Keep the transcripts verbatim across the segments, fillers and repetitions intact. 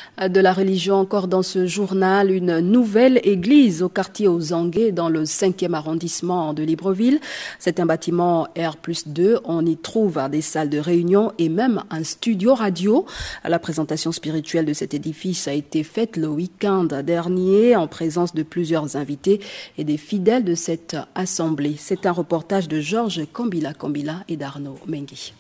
De la religion encore dans ce journal, une nouvelle église au quartier aux Anguets dans le cinquième arrondissement de Libreville. C'est un bâtiment R plus deux, on y trouve des salles de réunion et même un studio radio. La présentation spirituelle de cet édifice a été faite le week-end dernier en présence de plusieurs invités et des fidèles de cette assemblée. C'est un reportage de Georges Kambila Kambila et d'Arnaud Mengi.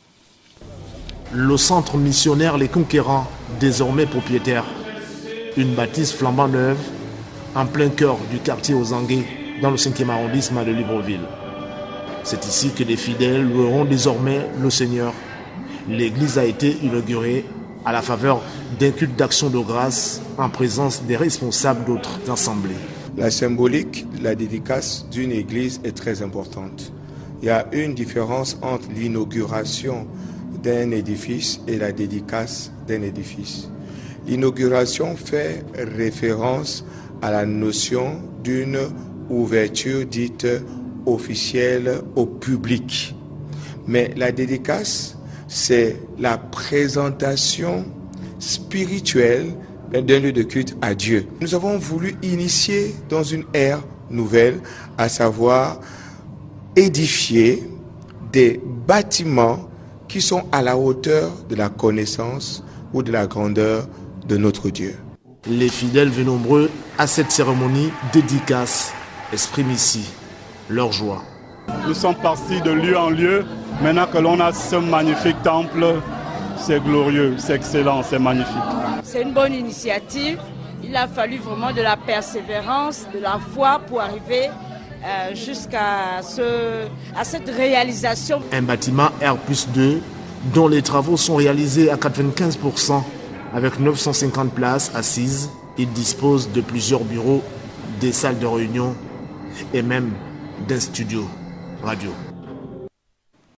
Le centre missionnaire Les Conquérants, désormais propriétaire. Une bâtisse flambant neuve, en plein cœur du quartier aux Anguets, dans le cinquième arrondissement de Libreville. C'est ici que les fidèles loueront désormais le Seigneur. L'église a été inaugurée à la faveur d'un culte d'action de grâce en présence des responsables d'autres assemblées. La symbolique, la dédicace d'une église est très importante. Il y a une différence entre l'inauguration d'un édifice et la dédicace d'un édifice. L'inauguration fait référence à la notion d'une ouverture dite officielle au public. Mais la dédicace, c'est la présentation spirituelle d'un lieu de culte à Dieu. Nous avons voulu initier dans une ère nouvelle, à savoir édifier des bâtiments qui sont à la hauteur de la connaissance ou de la grandeur de notre Dieu. Les fidèles venus nombreux à cette cérémonie dédicace expriment ici leur joie. Nous sommes partis de lieu en lieu. Maintenant que l'on a ce magnifique temple, c'est glorieux, c'est excellent, c'est magnifique. C'est une bonne initiative. Il a fallu vraiment de la persévérance, de la foi pour arriver Euh, jusqu'à ce, à cette réalisation. Un bâtiment R plus deux dont les travaux sont réalisés à quatre-vingt-quinze pour cent avec neuf cent cinquante places assises. Il dispose de plusieurs bureaux, des salles de réunion et même d'un studio radio.